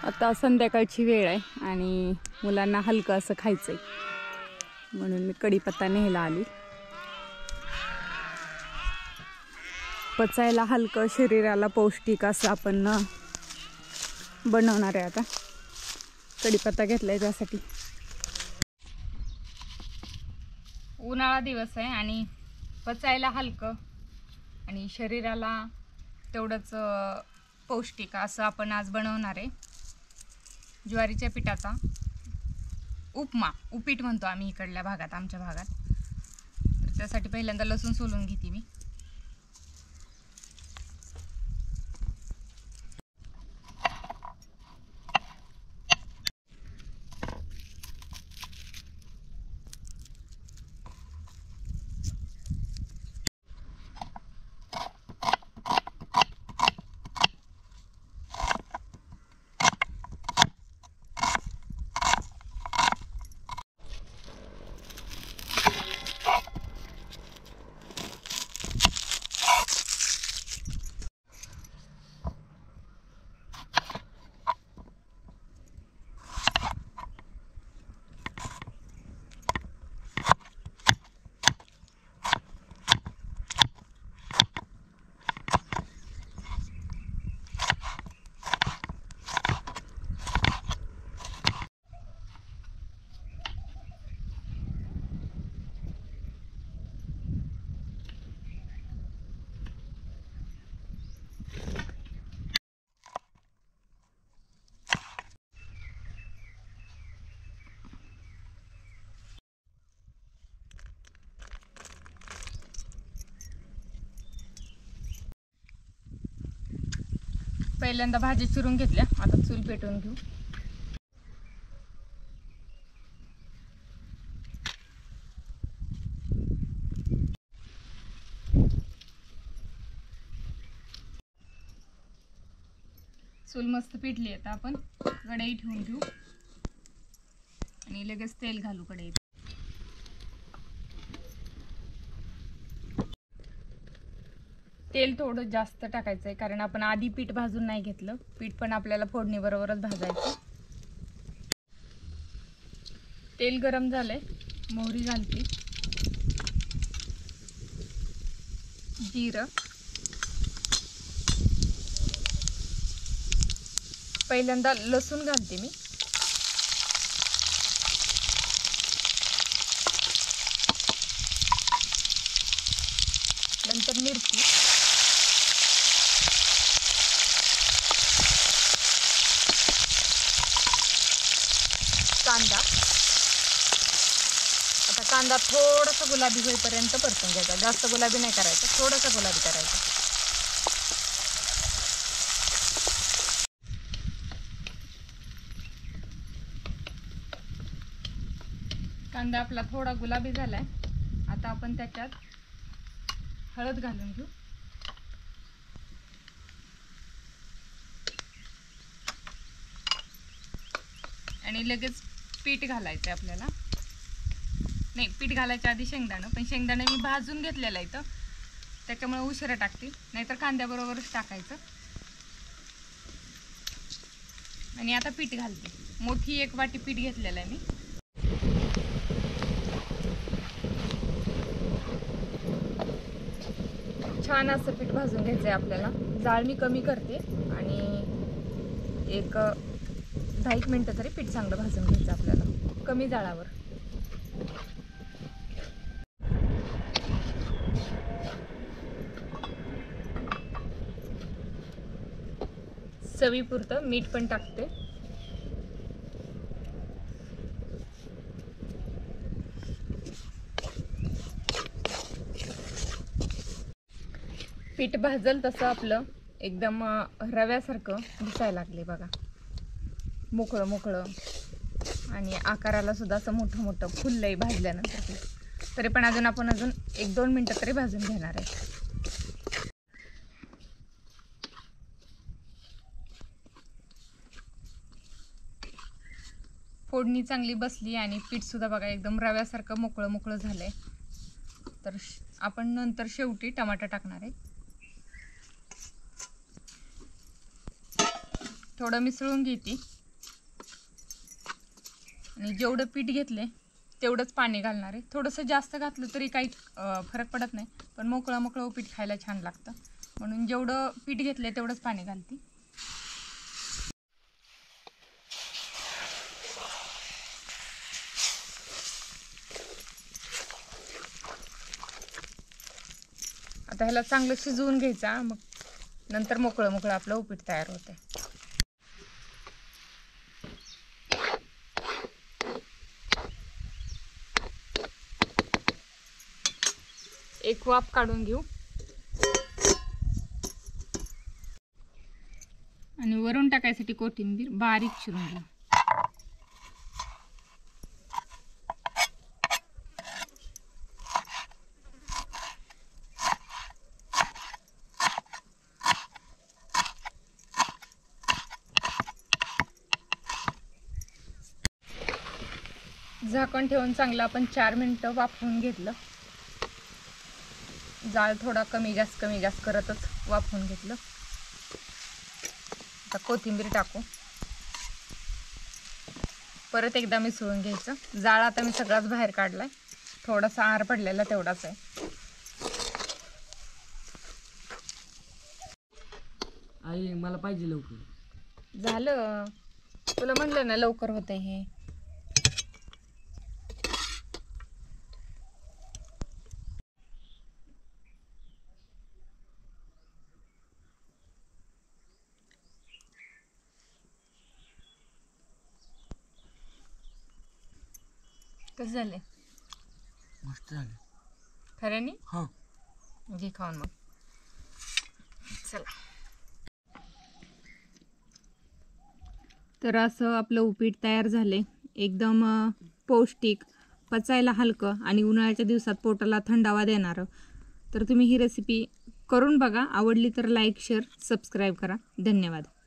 आता संध्याकाळची वेळ आहे आणि मुलांना हलकं असं खायचंय म्हणून मी कढीपत्ता न्यायला आली. पचायला हलकं, शरीराला पौष्टिक असं आपण बनवणार आहे. आता कढीपत्ता घेतलाय त्यासाठी. उन्हाळा दिवस आहे आणि पचायला हलकं आणि शरीराला तेवढंच पौष्टिक असं आपण आज बनवणार आहे. ज्वारीच्या पिठाचा उपमा, उपीट म्हणतो आम्ही इकडल्या भागात, आमच्या भागात. तर त्यासाठी पहिल्यांदा लसूण सोलून घेते मी. पहिल्यांदा भाजी चिरून घेतल्या, आता चूल पेटवून घेऊ. चूल मस्त पेटली. आता आपण कढई ठेवून घेऊ आणि लगेच तेल घालू कढईत. तेल थोडं जास्त टाकायचं आहे कारण आपण आधी पीठ भाजून नाही घेतलं. पीठ पण आपल्याला फोडणी बरोबरच भाजायचं. तेल गरम झालंय, मोहरी घालते, जिरं, पहिल्यांदा लसूण घालते मी, नंतर मिरची, कांदा. आता कांदा थोडासा गुलाबी होईपर्यंत परतून घ्यायचा. जास्त गुलाबी नाही करायचा, थोडासा गुलाबी करायचा. कांदा आपला थोडा गुलाबी झालाय. आता आपण त्याच्यात हळद घालून घेऊ आणि लगेच पीठ घालायचं आपल्याला. नाही, पीठ घालायच्या आधी शेंगदाणं, पण शेंगदाणं मी भाजून घेतलेलं आहे तर त्याच्यामुळे उशिरा टाकते, नाहीतर कांद्याबरोबरच टाकायचं. आणि आता पीठ घालते. मोठी 1 वाटी पीठ घेतलेलं आहे मी. छान असं पीठ भाजून घ्यायचं आहे आपल्याला. जाळ मी कमी करते आणि एक 10 मिनिटं तरी पीठ चांगलं भाजून घ्यायचं आपल्याला, कमी जाळावर. चवीपुरतं मीठ पण टाकते. पीठ भाजल तसं आपलं एकदम रव्यासारखं दिसायला लागले बघा, मोकळं मोकळं आणि आकाराला सुद्धा असं मोठं मोठं फुललंय भाजल्यानंतर. तरी पण आपण अजून 1-2 मिनिटं तरी भाजून घेणार आहे. फोडणी चांगली बसली आणि पीठ सुद्धा बघा एकदम रव्यासारखं मोकळं मोकळं झालंय. तर आपण नंतर शेवटी टमाटर टाकणार आहे. थोडं मिसळून घेते आणि जेवढं पीठ घेतले तेवढंच पाणी घालणार आहे. थोडंसं जास्त घातलं तरी काही फरक पडत नाही, पण मोकळं मोकळं पीठ खायला छान लागतं, म्हणून जेवढं पीठ घेतलं तेवढंच पाणी घालते. आता ह्याला चांगलं शिजवून घ्यायचा, मग नंतर मोकळं मोकळं आपलं उपीट तयार होतं. एक वाफ काढून घेऊ आणि वरून टाकायसाठी कोथिंबीर बारीक चिरून घेऊ. झाकण ठेवून चांगलं आपण 4 मिनिटं वाफवून घेतलं. जाळ थोडा कमी जास्त करतच वाफवून घेतलं. आता कोथिंबीर टाकू, परत एकदा मिसळून घ्यायचं. जाळ आता मी सगळाच बाहेर काढलाय, थोडासा आर पडलेला तेवढाच आहे. आई मला पाहिजे लवकर. झालं, तुला म्हणलं ना लवकर होतंय हे. कसं झालंय? मस्त झालं. खऱ्याने? हो. घे खाऊन मग. चला, तर असं आपलं उपीट तयार झाले. एकदम पौष्टिक, पचायला हलकं आणि उन्हाळ्याच्या दिवसात पोटाला थंडावा देणारं. तर तुम्ही ही रेसिपी करून बघा. आवडली तर लाईक, शेअर, सबस्क्राईब करा. धन्यवाद.